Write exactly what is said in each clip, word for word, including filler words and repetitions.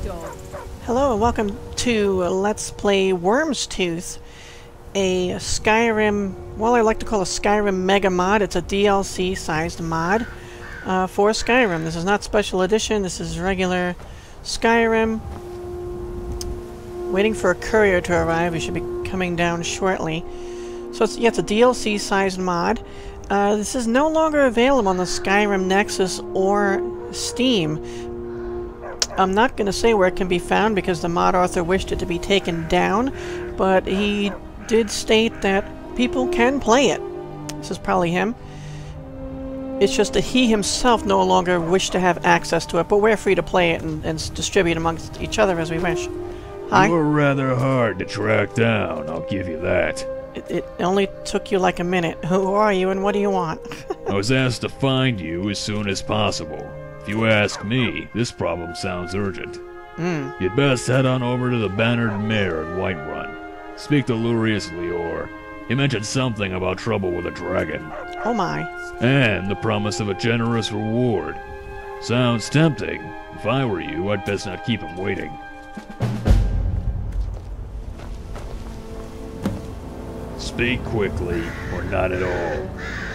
Hello and welcome to Let's Play Wyrmstooth, a Skyrim, well I like to call a Skyrim mega mod. It's a D L C sized mod uh, for Skyrim. This is not special edition, this is regular Skyrim. Waiting for a courier to arrive, he should be coming down shortly. So it's, yeah, it's a D L C sized mod. Uh, this is no longer available on the Skyrim Nexus or Steam. I'm not going to say where it can be found because the mod author wished it to be taken down, but he did state that people can play it. This is probably him. It's just that he himself no longer wished to have access to it, but we're free to play it and, and distribute amongst each other as we wish. Hi. You were rather hard to track down, I'll give you that. It, it only took you like a minute. Who are you and what do you want? I was asked to find you as soon as possible. If you ask me, this problem sounds urgent. Mm. You'd best head on over to the Bannered Mare in Whiterun. Speak to Lurius Lior. He mentioned something about trouble with a dragon. Oh my. And the promise of a generous reward. Sounds tempting. If I were you, I'd best not keep him waiting. Speak quickly, or not at all.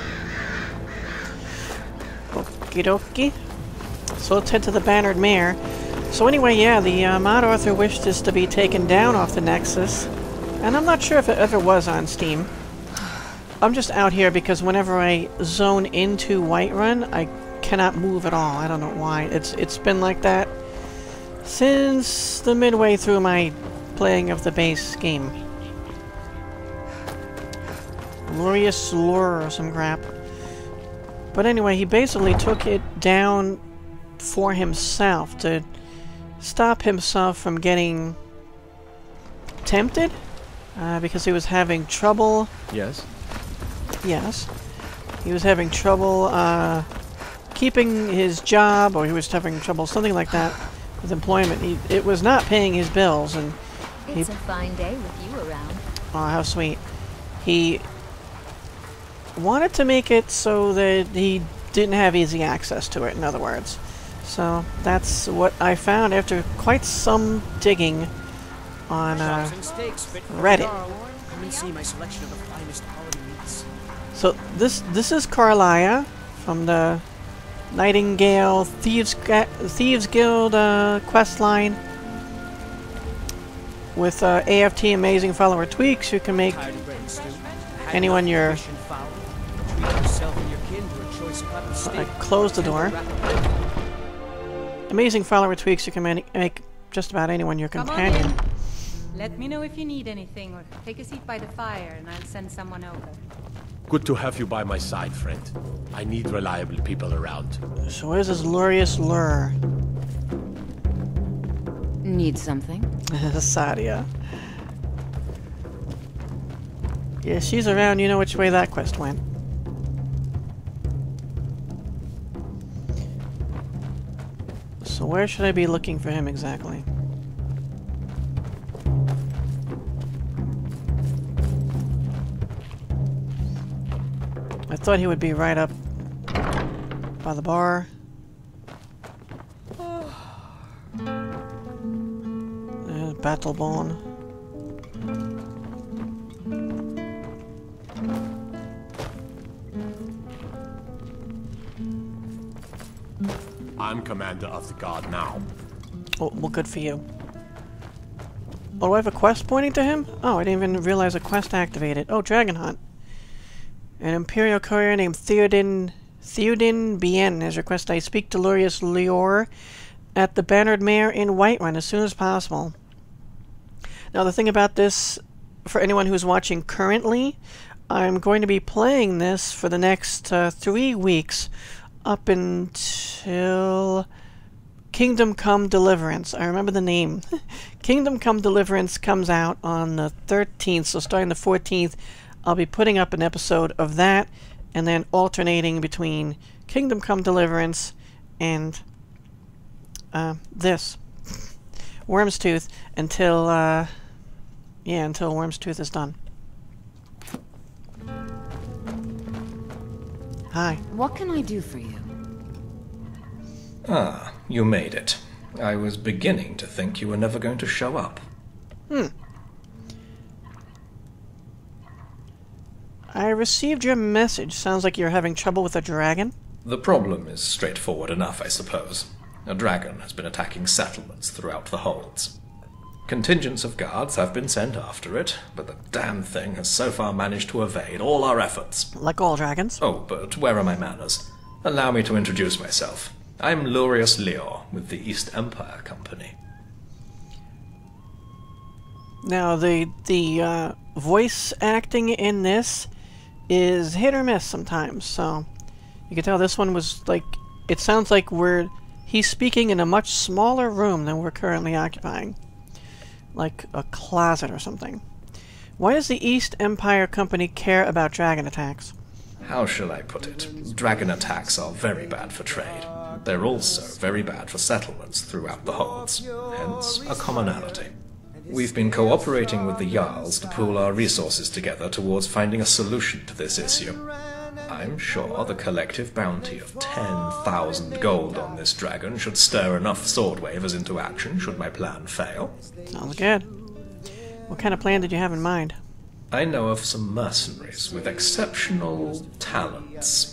Okie dokie. So let's head to the Bannered Mare. So anyway, yeah, the uh, mod author wished this to be taken down off the Nexus. And I'm not sure if it ever was on Steam. I'm just out here because whenever I zone into Whiterun, I cannot move at all. I don't know why. It's It's been like that since the midway through my playing of the base game. Glorious lure or some crap. But anyway, he basically took it down for himself to stop himself from getting tempted uh, because he was having trouble. Yes. Yes. He was having trouble uh, keeping his job, or he was having trouble, something like that, with employment. He, it was not paying his bills, and he, it's a fine day with you around. Oh, how sweet. He wanted to make it so that he didn't have easy access to it, in other words. So that's what I found after quite some digging on uh, Reddit. So this this is Carlia from the Nightingale Thieves Ga Thieves Guild uh, quest line. With uh, A F T Amazing Follower tweaks, you can make anyone your. I closed the door. Amazing follower tweaks, you can man make just about anyone your companion. Let me know if you need anything, or take a seat by the fire and I'll send someone over. Good to have you by my side, friend. I need reliable people around. So where's this Lurius lure? Need something? Sadia. Yeah, she's around, you know which way that quest went. So where should I be looking for him exactly? I thought he would be right up by the bar. There's Battlebone. I'm commander of the guard now. Oh, well, good for you. Oh, do I have a quest pointing to him? Oh, I didn't even realize a quest activated. Oh, Dragon Hunt. An Imperial courier named Theodin Theodin Bien has requested I speak to Lurius Lior at the Bannered Mare in Whiterun as soon as possible. Now, the thing about this, for anyone who's watching currently, I'm going to be playing this for the next uh, three weeks up until Kingdom Come Deliverance. I remember the name. Kingdom Come Deliverance comes out on the thirteenth, so starting the fourteenth, I'll be putting up an episode of that, and then alternating between Kingdom Come Deliverance and uh, this, Wyrmstooth, until, uh, yeah, until Wyrmstooth is done. Hi. What can I do for you? Ah, you made it. I was beginning to think you were never going to show up. Hmm. I received your message. Sounds like you're having trouble with a dragon. The problem is straightforward enough, I suppose. A dragon has been attacking settlements throughout the holds. Contingents of guards have been sent after it, but the damn thing has so far managed to evade all our efforts. Like all dragons. Oh, but where are my manners? Allow me to introduce myself. I'm Lurius with the East Empire Company. Now, the the uh, voice acting in this is hit or miss sometimes, so you can tell this one was like, it sounds like we're he's speaking in a much smaller room than we're currently occupying, like a closet or something. Why does the East Empire Company care about dragon attacks? How shall I put it? Dragon attacks are very bad for trade. They're also very bad for settlements throughout the holds, hence a commonality. We've been cooperating with the Jarls to pool our resources together towards finding a solution to this issue. I'm sure the collective bounty of ten thousand gold on this dragon should stir enough sword wavers into action should my plan fail. Sounds good. What kind of plan did you have in mind? I know of some mercenaries with exceptional talents.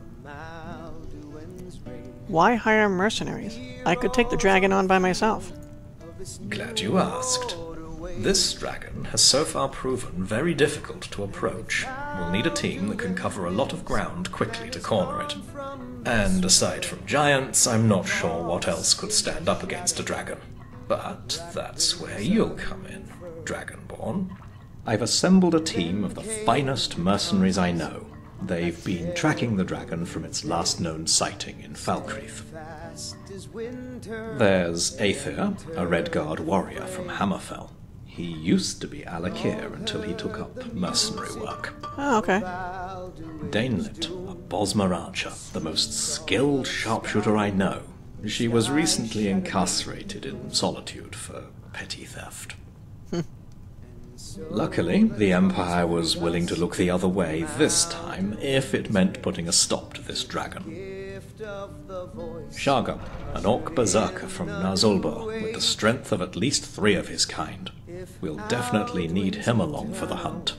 Why hire mercenaries? I could take the dragon on by myself. Glad you asked. This dragon has so far proven very difficult to approach. We'll need a team that can cover a lot of ground quickly to corner it. And aside from giants, I'm not sure what else could stand up against a dragon. But that's where you'll come in, Dragonborn. I've assembled a team of the finest mercenaries I know. They've been tracking the dragon from its last known sighting in Falkreath. There's Aether, a Redguard warrior from Hammerfell. He used to be Alakir until he took up mercenary work. Oh, okay. Danelit, a Bosmer archer, the most skilled sharpshooter I know. She was recently incarcerated in Solitude for petty theft. Luckily, the Empire was willing to look the other way this time, if it meant putting a stop to this dragon. Shargam, an orc berserker from Nazulbur, with the strength of at least three of his kind. We'll definitely need him along for the hunt.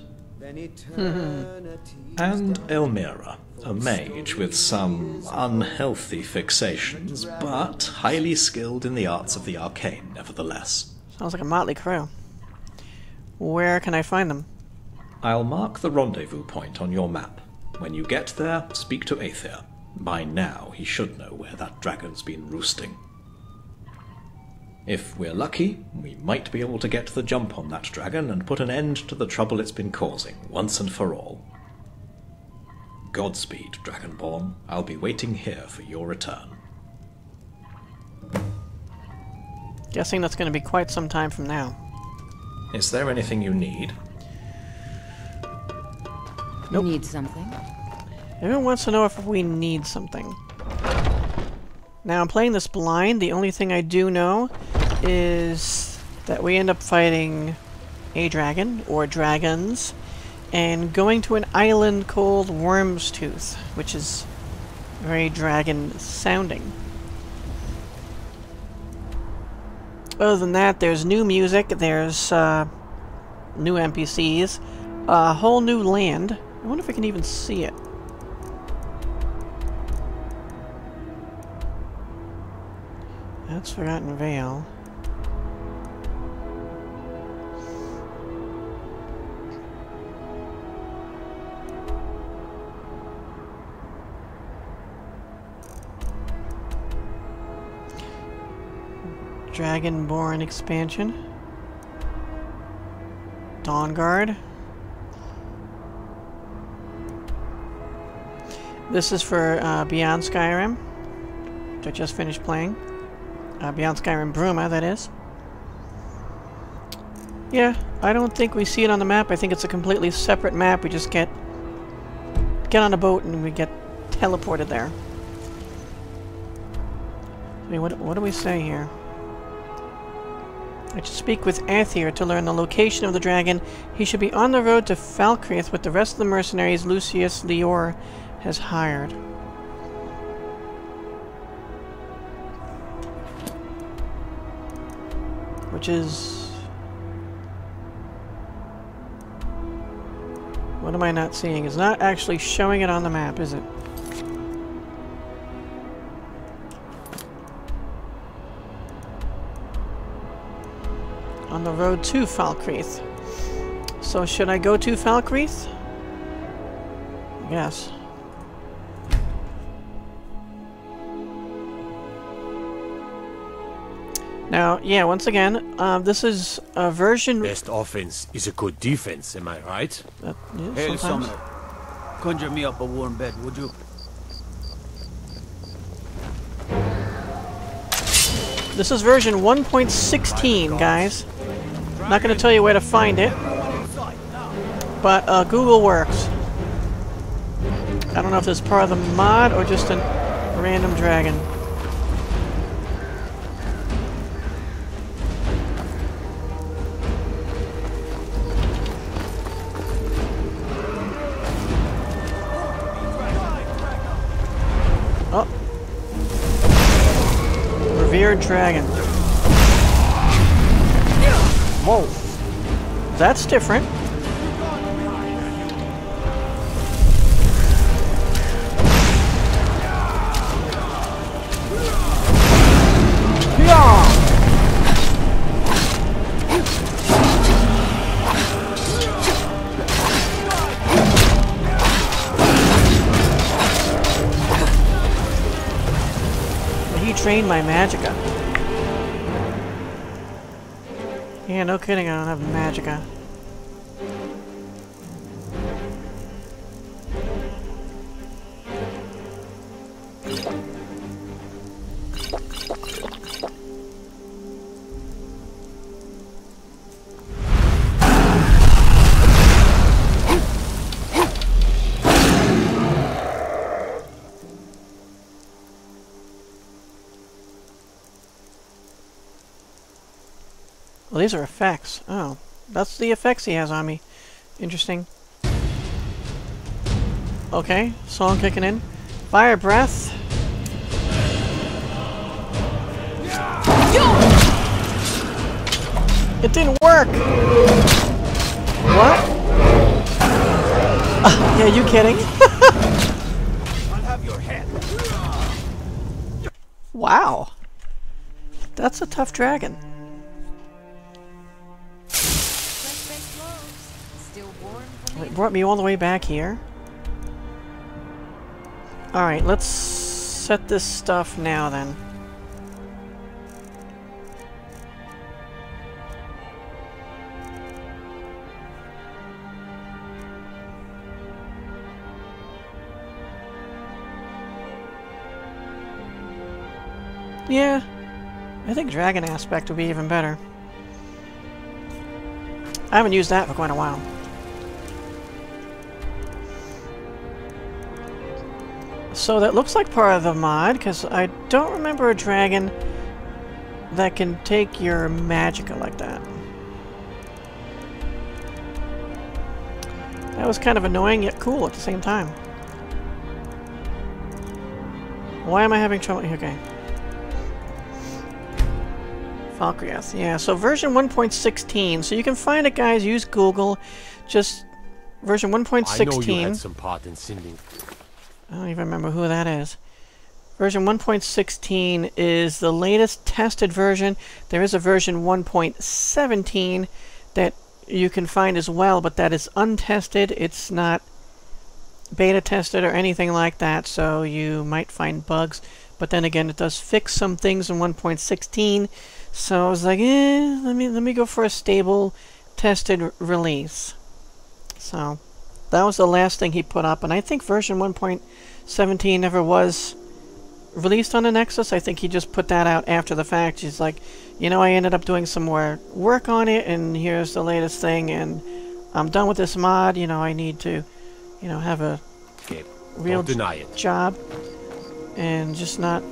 And Elmira, a mage with some unhealthy fixations, but highly skilled in the arts of the arcane nevertheless. Sounds like a motley crew. Where can I find them? I'll mark the rendezvous point on your map. When you get there, speak to Aether. By now, he should know where that dragon's been roosting. If we're lucky, we might be able to get the jump on that dragon and put an end to the trouble it's been causing, once and for all. Godspeed, Dragonborn. I'll be waiting here for your return. Guessing that's going to be quite some time from now. Is there anything you need? Nope. Need something? Everyone wants to know if we need something. Now, I'm playing this blind. The only thing I do know is that we end up fighting a dragon, or dragons, and going to an island called Wyrmstooth, which is very dragon-sounding. Other than that, there's new music, there's uh, new N P Cs, a whole new land. I wonder if I can even see it. That's Forgotten Vale. Dragonborn expansion. Dawnguard. This is for uh, Beyond Skyrim, which I just finished playing. Uh, Beyond Skyrim Bruma, that is. Yeah, I don't think we see it on the map. I think it's a completely separate map. We just get get on a boat and we get teleported there. I mean, what, what do we say here? I should speak with Aether to learn the location of the dragon. He should be on the road to Falkreath with the rest of the mercenaries Lucius Lior has hired. which is... What am I not seeing? It's not actually showing it on the map, is it? On the road to Falkreath. So should I go to Falkreath? Yes. Now, yeah, once again, uh, this is a version... Best offense is a good defense, am I right? Uh, yeah, Hail, sometimes. Summoner. Conjure me up a warm bed, would you? This is version one point sixteen, guys. Not going to tell you where to find it, but uh, Google works. I don't know if this is part of the mod or just a random dragon. Oh. Revered dragon. Whoa. That's different. He trained my magicka. Yeah, no kidding, I don't have magicka. Well, these are effects. Oh, that's the effects he has on me. Interesting. Okay, song kicking in. Fire breath. It didn't work! What? Uh, yeah, you kidding? I'll have your head. Wow. That's a tough dragon. It brought me all the way back here. Alright, let's set this stuff now then. Yeah, I think dragon aspect would be even better. I haven't used that for quite a while. So that looks like part of the mod, because I don't remember a dragon that can take your magicka like that. That was kind of annoying yet cool at the same time. Why am I having trouble? Okay. Falkreath, yeah, so version one point sixteen. So you can find it, guys. Use Google. Just version one point sixteen. I know you had some part in sending. I don't even remember who that is. Version one point sixteen is the latest tested version. There is a version one point seventeen that you can find as well, but that is untested. It's not beta tested or anything like that, so you might find bugs. But then again, it does fix some things in one point sixteen. So I was like, eh, let me let me go for a stable, tested release. So that was the last thing he put up, and I think version one point seventeen never was released on the Nexus. I think he just put that out after the fact. He's like, you know, I ended up doing some more work on it, and here's the latest thing, and I'm done with this mod. You know, I need to, you know, have a Okay. real Don't deny it. job, and just not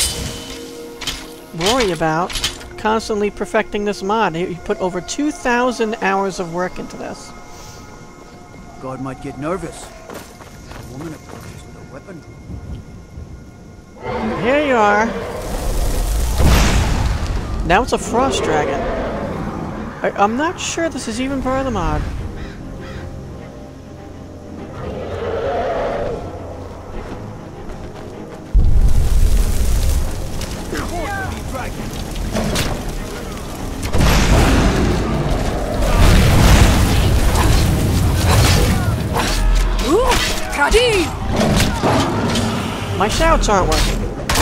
worry about constantly perfecting this mod. He put over two thousand hours of work into this. God might get nervous. A woman approaches with a weapon. Here you are. Now it's a frost dragon. I, I'm not sure this is even part of the mod. My shouts aren't working.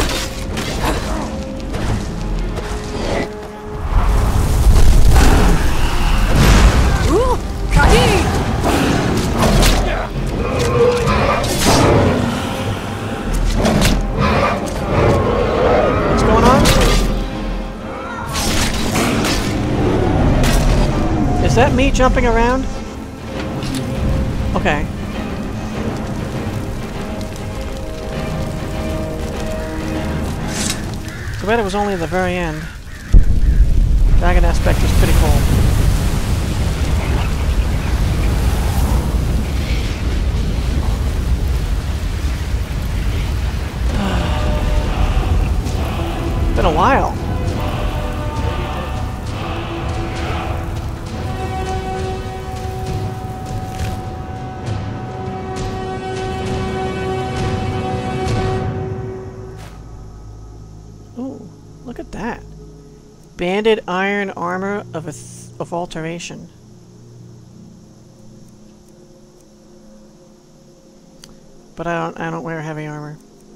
What's going on? Is that me jumping around? Okay. Too bad it was only at the very end. Dragon aspect is pretty cool. It's been a while. Look at that. Banded iron armor of a th of alteration. But I don't I don't wear heavy armor.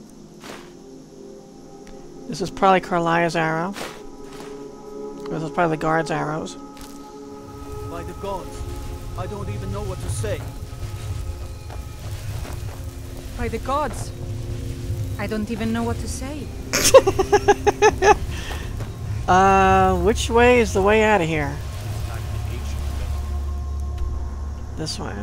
This is probably Carlia's arrow. This is probably the guard's arrows. By the gods, I don't even know what to say. By the gods, I don't even know what to say. uh, which way is the way out of here? This way.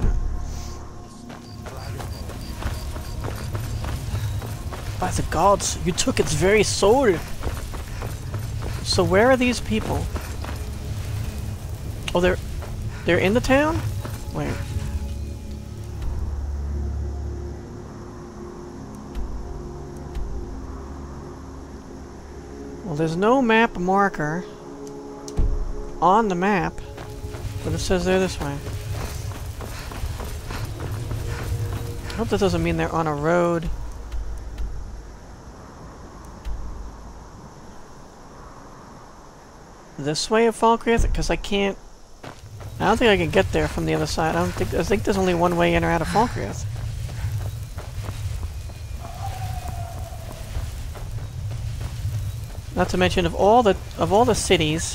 By the gods, you took its very soul. So where are these people? Oh, they're they're in the town? Wait. Well, there's no map marker on the map, but it says they're this way. I hope that doesn't mean they're on a road. This way of Falkreath? Because I can't... I don't think I can get there from the other side. I don't think... I think there's only one way in or out of Falkreath. Not to mention, of all the of all the cities,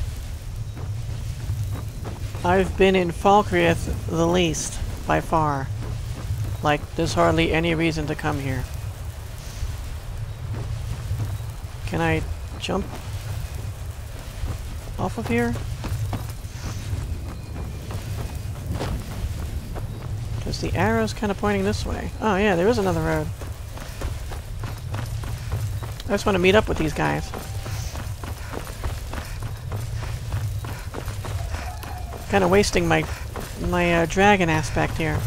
I've been in Falkreath the least, by far. Like, there's hardly any reason to come here. Can I jump off of here? Because the arrow's kind of pointing this way. Oh yeah, there is another road. I just want to meet up with these guys. Kind of wasting my my uh, dragon aspect here.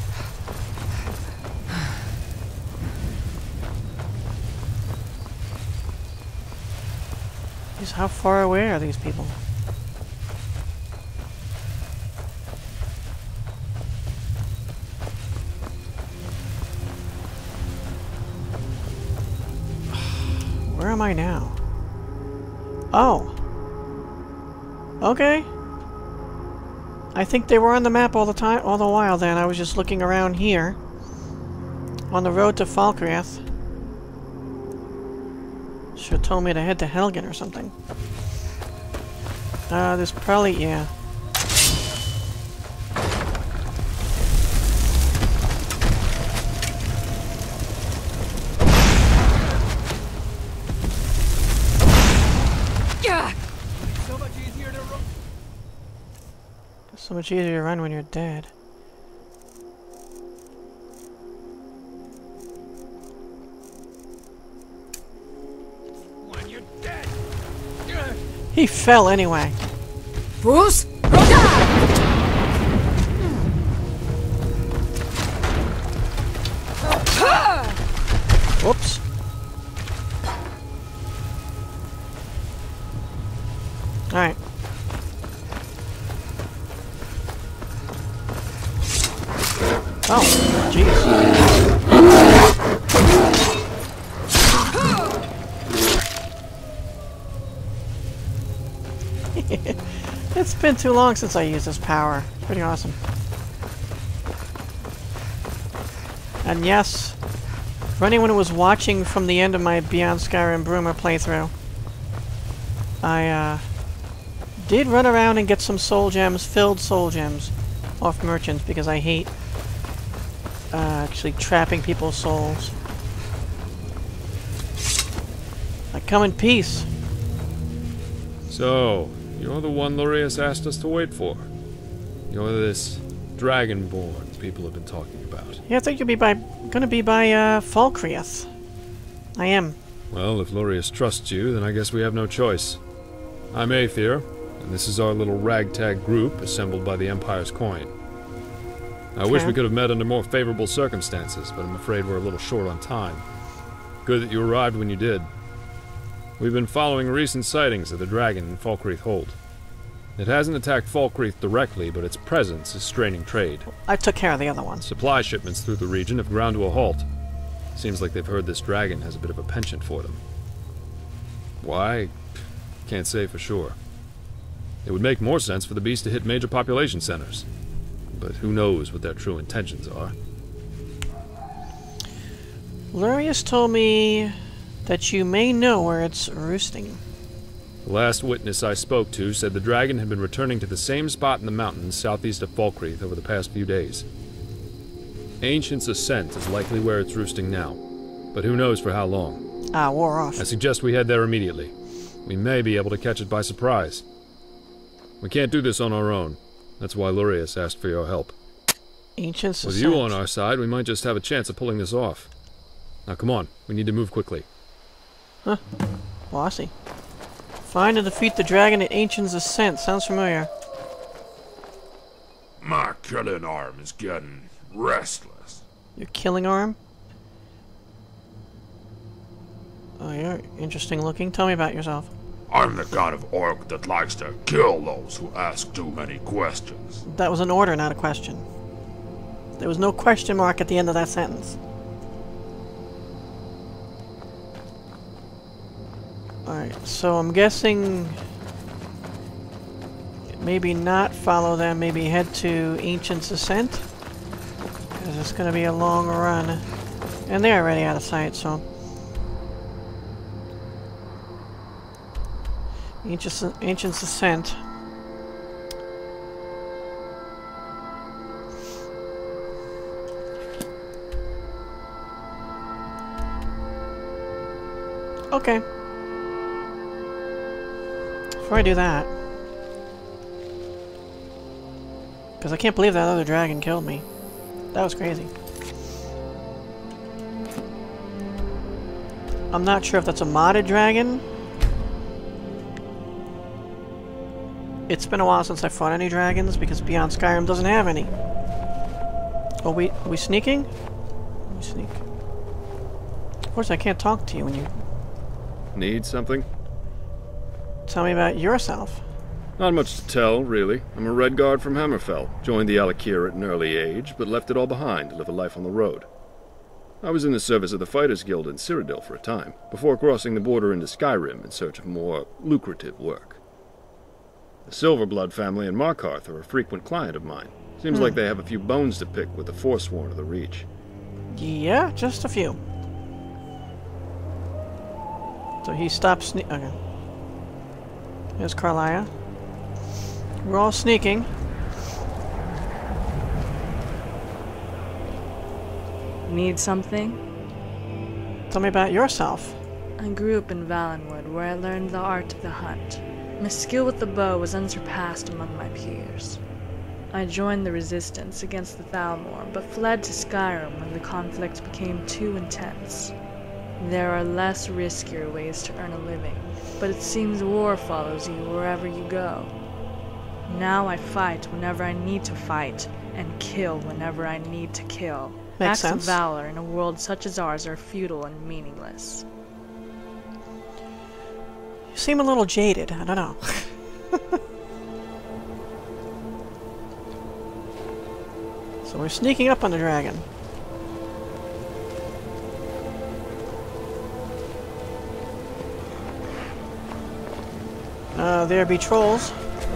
Jeez, how far away are these people? Where am I now? Oh. Okay. I think they were on the map all the time, all the while then. I was just looking around here. On the road to Falkreath. Should have told me to head to Helgen or something. Uh, there's probably, yeah. So much easier to run when you're dead. When you're dead. He fell anyway. Bruce? Whoops. Alright. Oh, jeez. It's been too long since I used this power. Pretty awesome. And yes, for anyone who was watching from the end of my Beyond Skyrim Broomer playthrough, I uh, did run around and get some soul gems, filled soul gems, off merchants because I hate uh, actually trapping people's souls. I come in peace. So, you're the one Lurius asked us to wait for. You're this Dragonborn people have been talking about. Yeah, I think you'll be by, gonna be by uh, Falkreath. I am. Well, if Lurius trusts you, then I guess we have no choice. I'm Aether, and this is our little ragtag group assembled by the Empire's coin. I Okay. wish we could have met under more favorable circumstances, but I'm afraid we're a little short on time. Good that you arrived when you did. We've been following recent sightings of the dragon in Falkreath Hold. It hasn't attacked Falkreath directly, but its presence is straining trade. I took care of the other ones. Supply shipments through the region have ground to a halt. Seems like they've heard this dragon has a bit of a penchant for them. Why? Can't say for sure. It would make more sense for the beast to hit major population centers. But who knows what their true intentions are. Lurius told me that you may know where it's roosting. The last witness I spoke to said the dragon had been returning to the same spot in the mountains southeast of Falkreath over the past few days. Ancient's Ascent is likely where it's roosting now, but who knows for how long. Ah, war off. I suggest we head there immediately. We may be able to catch it by surprise. We can't do this on our own. That's why Lurius asked for your help. Ancient With you on our side, we might just have a chance of pulling this off. Now come on, we need to move quickly. Huh. Bossy. Find and defeat the dragon at Ancient's Ascent. Sounds familiar. My killing arm is getting restless. Your killing arm? Oh, you're interesting looking. Tell me about yourself. I'm the kind of orc that likes to kill those who ask too many questions. That was an order, not a question. There was no question mark at the end of that sentence. Alright, so I'm guessing maybe not follow them, maybe head to Ancient's Ascent. Because it's going to be a long run. And they're already out of sight, so... Ancient's, Ancient's Ascent. Okay. Before I do that... Because I can't believe that other dragon killed me. That was crazy. I'm not sure if that's a modded dragon. It's been a while since I fought any dragons, because Beyond Skyrim doesn't have any. Oh, we, are we sneaking? Let me sneak. Of course, I can't talk to you when you... Need something? Tell me about yourself. Not much to tell, really. I'm a Red Guard from Hammerfell. Joined the Alakir at an early age, but left it all behind to live a life on the road. I was in the service of the Fighters Guild in Cyrodiil for a time, before crossing the border into Skyrim in search of more lucrative work. The Silverblood family in Markarth are a frequent client of mine. Seems Hmm. like they have a few bones to pick with the Forsworn of the Reach. Yeah, just a few. So he stopped sne- okay. There's Carlia. We're all sneaking. Need something? Tell me about yourself. I grew up in Valenwood, where I learned the art of the hunt. My skill with the bow was unsurpassed among my peers. I joined the resistance against the Thalmor, but fled to Skyrim when the conflict became too intense. There are less riskier ways to earn a living, but it seems war follows you wherever you go. Now I fight whenever I need to fight, and kill whenever I need to kill. Makes Acts sense. of valor in a world such as ours are futile and meaningless. You seem a little jaded. I don't know. So So we're sneaking up on the dragon. Uh, there be trolls.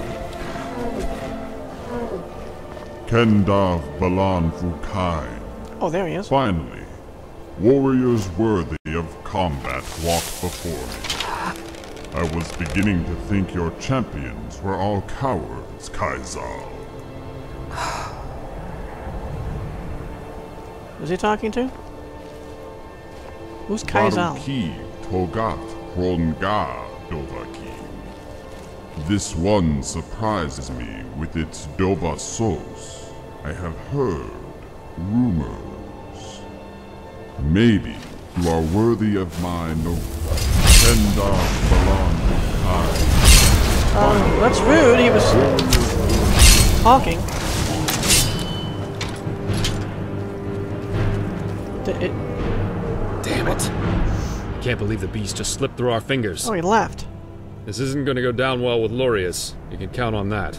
Kendav Balan Fukai. Oh, there he is. Finally, warriors worthy of combat walk before me. I was beginning to think your champions were all cowards, Kaizal. Who's he talking to? Who's Kaizal? Baruki Togat Kronga Dovaki. This one surprises me with its Dova Sos. I have heard rumors. Maybe you are worthy of my note. Kenda Balan Fukai. Um, that's rude. He was talking. D it Damn it. I can't believe the beast just slipped through our fingers. oh, he left. This isn't going to go down well with Lurius. You can count on that.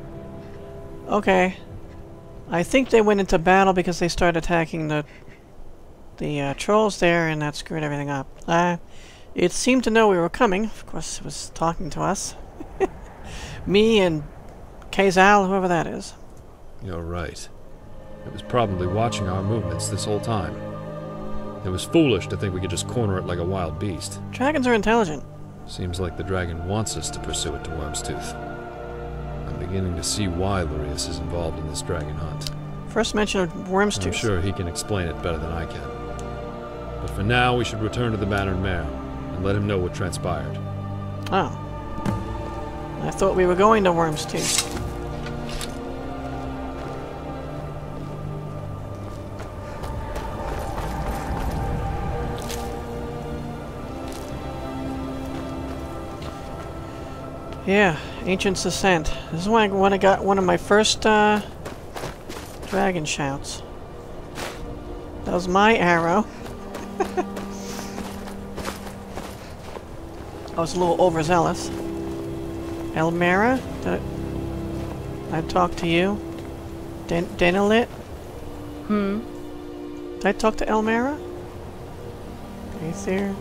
Okay. I think they went into battle because they started attacking the the uh, trolls there, and that screwed everything up. Uh, it seemed to know we were coming. Of course, it was talking to us. Me and Kaizal, whoever that is. You're right. It was probably watching our movements this whole time. It was foolish to think we could just corner it like a wild beast. Dragons are intelligent. Seems like the dragon wants us to pursue it to Wyrmstooth. I'm beginning to see why Lurius is involved in this dragon hunt. First mention of Wyrmstooth. I'm sure he can explain it better than I can. But for now, we should return to the Bannered Mare and let him know what transpired. Oh. I thought we were going to Wyrmstooth. Yeah, Ancient Ascent. This is when I, when I got one of my first uh, dragon shouts. That was my arrow. I was a little overzealous. Elmera? Did I, I talk to you? Den Denilit? Hmm? Did I talk to Elmera? Aether?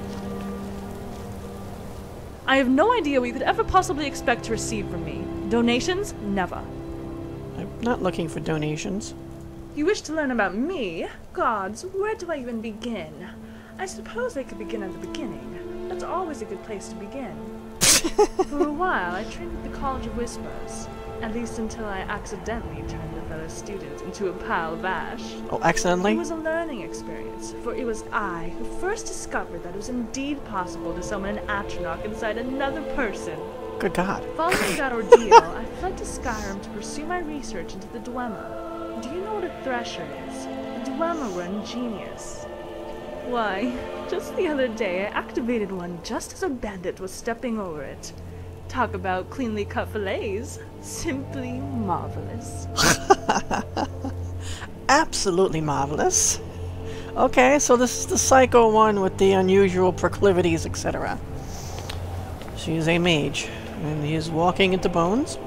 I have no idea what you could ever possibly expect to receive from me. Donations? Never. I'm not looking for donations. You wish to learn about me? Gods, where do I even begin? I suppose I could begin at the beginning. That's always a good place to begin. For a while, I trained at the College of Whispers. At least until I accidentally turned a fellow student into a pile of ash. Oh, accidentally? It was a learning experience, for it was I who first discovered that it was indeed possible to summon an Atronach inside another person. Good God. Following that ordeal, I fled to Skyrim to pursue my research into the Dwemer. Do you know what a Thresher is? The Dwemer were ingenious. Why, just the other day I activated one just as a bandit was stepping over it. Talk about cleanly cut fillets. Simply marvelous. Absolutely marvelous. Okay, so this is the psycho one with the unusual proclivities, et cetera. She is a mage, and he is walking into bones.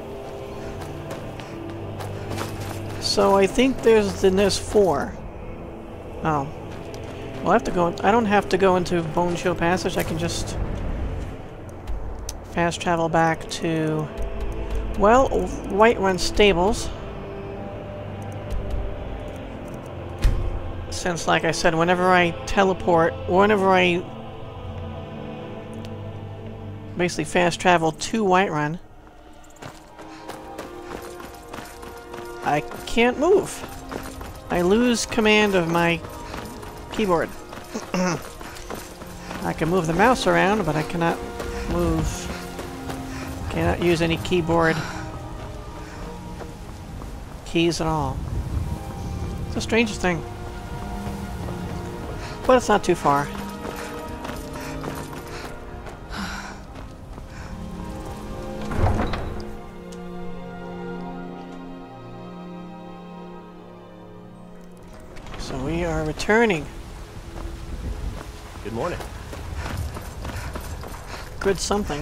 So I think there's then there's four. Oh. Well, I have to go. I don't have to go into Bone Show Passage. I can just fast travel back to, well, Whiterun Stables. Since, like I said, whenever I teleport, whenever I basically fast travel to Whiterun, I can't move. I lose command of my keyboard. I can move the mouse around, but I cannot move. Cannot use any keyboard keys at all. It's the strangest thing. But it's not too far. So we are returning. Good morning. Good something.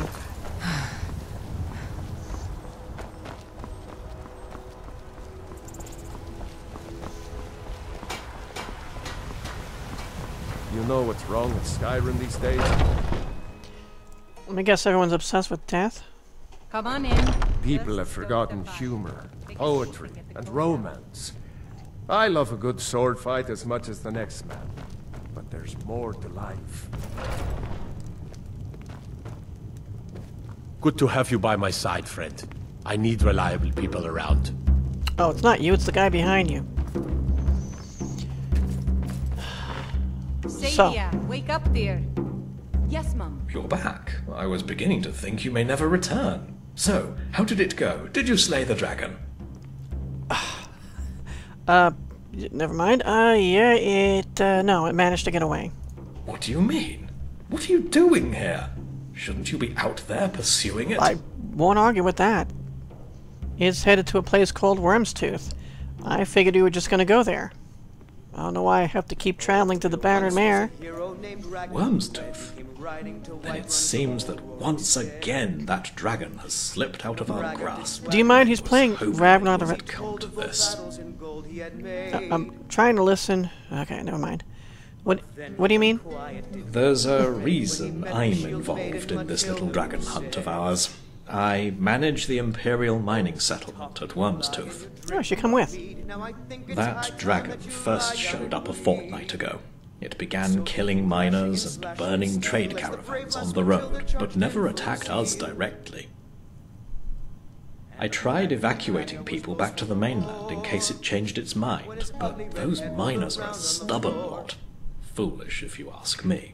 know what's wrong with Skyrim these days? Let me guess everyone's obsessed with death. Come on in. People have forgotten humor, poetry, and romance. I love a good sword fight as much as the next man. But there's more to life. Good to have you by my side, friend. I need reliable people around. Oh, it's not you, it's the guy behind you. Sadia, so. Wake up, dear. Yes, Mum. You're back. I was beginning to think you may never return. So, how did it go? Did you slay the dragon? uh, never mind. Uh, yeah, it, uh, no, it managed to get away. What do you mean? What are you doing here? Shouldn't you be out there pursuing it? I won't argue with that. It's headed to a place called Wyrmstooth. I figured you were just gonna go there. I don't know why I have to keep traveling to the Bannered Mare. Wyrmstooth? Then it seems that once again that dragon has slipped out of our grasp. Do you mind who's playing Ragnar the Red? Come to this. Uh, I'm trying to listen. Okay, never mind. What What do you mean? There's a reason I'm involved in this little dragon hunt of ours. I manage the Imperial mining settlement at Wyrmstooth. Oh, you should come with. That dragon first showed up a fortnight ago. It began killing miners and burning trade caravans on the road, but never attacked us directly. I tried evacuating people back to the mainland in case it changed its mind, but those miners are a stubborn lot. Foolish, if you ask me.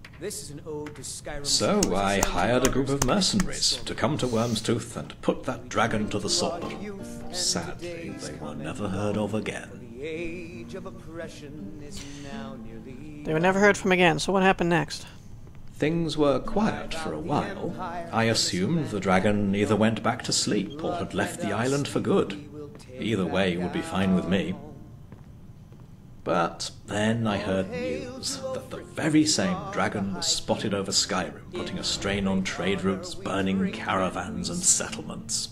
So I hired a group of mercenaries to come to Wyrmstooth and put that dragon to the sword. Sadly, they were never heard of again. They were never heard from again, so what happened next? Things were quiet for a while. I assumed the dragon either went back to sleep or had left the island for good. Either way would be fine with me. But then I heard news that the very same dragon was spotted over Skyrim, putting a strain on trade routes, burning caravans and settlements.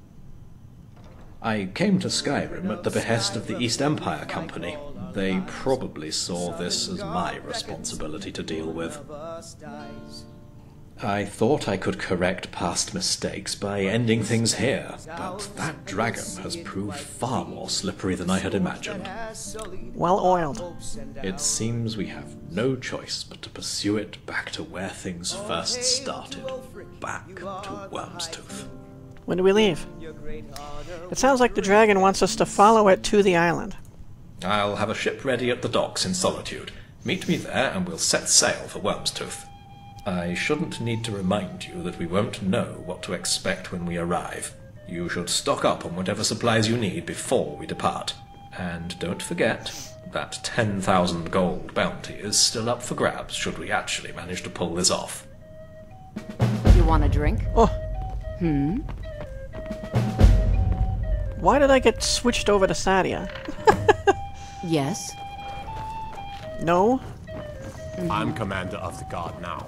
I came to Skyrim at the behest of the East Empire Company. They probably saw this as my responsibility to deal with. I thought I could correct past mistakes by ending things here, but that dragon has proved far more slippery than I had imagined. Well oiled. It seems we have no choice but to pursue it back to where things first started, back to Wyrmstooth. When do we leave? It sounds like the dragon wants us to follow it to the island. I'll have a ship ready at the docks in Solitude. Meet me there and we'll set sail for Wyrmstooth. I shouldn't need to remind you that we won't know what to expect when we arrive. You should stock up on whatever supplies you need before we depart. And don't forget, that ten thousand gold bounty is still up for grabs should we actually manage to pull this off. You want a drink? Oh. Hmm? Why did I get switched over to Sadia? Yes? No? I'm commander of the guard now.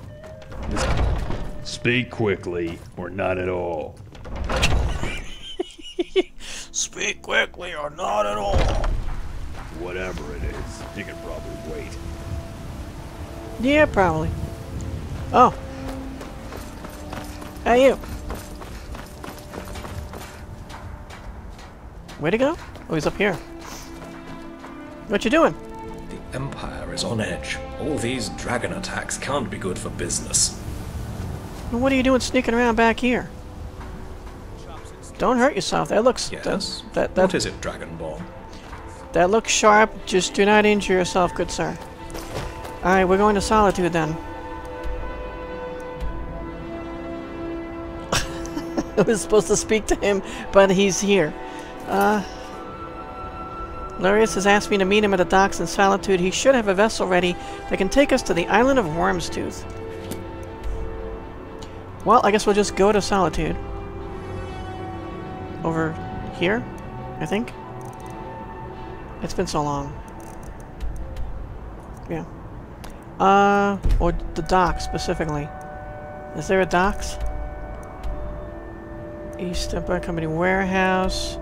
Speak quickly, or not at all. Speak quickly or not at all. Whatever it is, you can probably wait. Yeah, probably. Oh. Hey, you. Where'd he go? Oh, he's up here. What you doing? The Empire is on edge. All these dragon attacks can't be good for business. Well, what are you doing sneaking around back here? Don't hurt yourself. That looks... Yes? That, that, that, what is it, Dragonborn? That looks sharp. Just do not injure yourself, good sir. Alright, we're going to Solitude then. I was supposed to speak to him, but he's here. Uh... Lurius has asked me to meet him at the docks in Solitude. He should have a vessel ready that can take us to the island of Wyrmstooth. Well, I guess we'll just go to Solitude. Over here, I think. It's been so long. Yeah. Uh, or the docks, specifically. Is there a docks? East Empire Company Warehouse.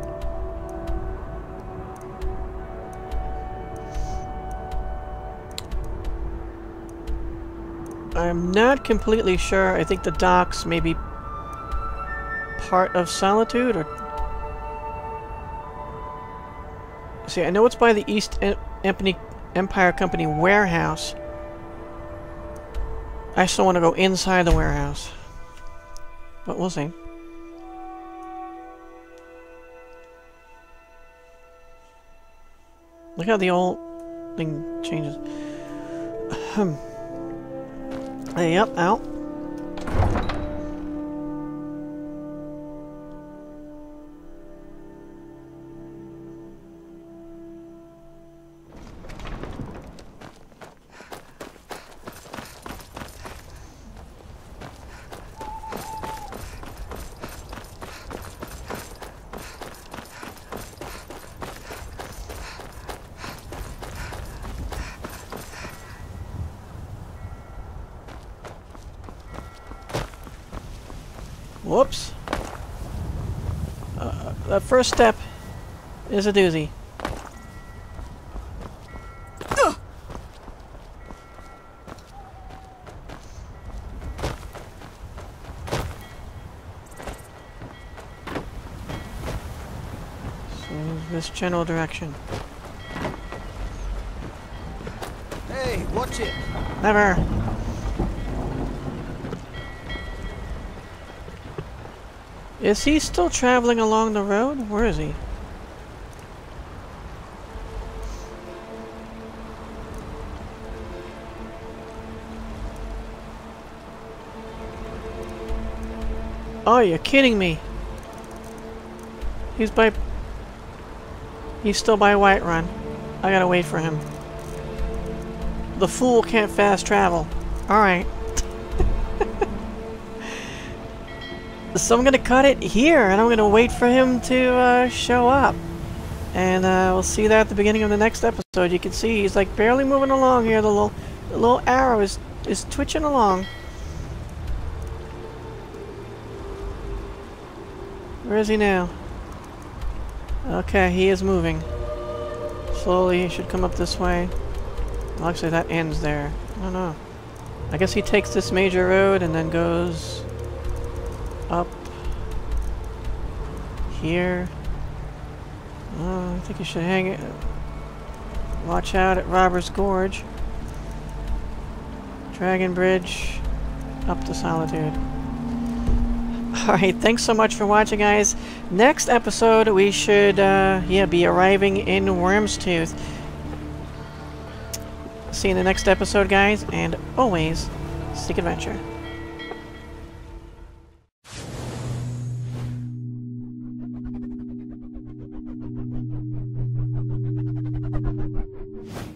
I'm not completely sure. I think the docks may be part of Solitude, or... See, I know it's by the East em Empany Empire Company warehouse. I still want to go inside the warehouse. But we'll see. Look how the old thing changes. Ahem. Hey, yep, out. Whoops. Uh, the first step is a doozy. Ugh. So, this general direction. Hey, watch it! Never! Is he still traveling along the road? Where is he? Oh, you're kidding me. He's by... He's still by Whiterun. I gotta wait for him. The fool can't fast travel. Alright. So I'm gonna cut it here, and I'm gonna wait for him to uh, show up. And uh, we'll see that at the beginning of the next episode. You can see he's like barely moving along here. The little, the little arrow is, is twitching along. Where is he now? Okay, he is moving. Slowly, he should come up this way. Well, actually, that ends there. I don't know. I guess he takes this major road and then goes up here. Oh, I think you should hang it. Watch out at Robber's Gorge. Dragon Bridge up to Solitude. Alright, thanks so much for watching, guys. Next episode, we should, uh, yeah, be arriving in Wyrmstooth. See you in the next episode, guys, and always seek adventure.